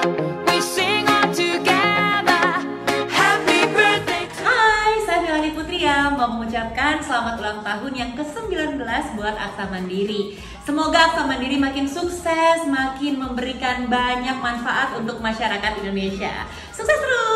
We sing all together. Happy birthday to Hai, saya Melani Putria mau mengucapkan selamat ulang tahun yang ke-19 buat Aksa Mandiri. Semoga Aksa Mandiri makin sukses, makin memberikan banyak manfaat untuk masyarakat Indonesia. Sukses terus!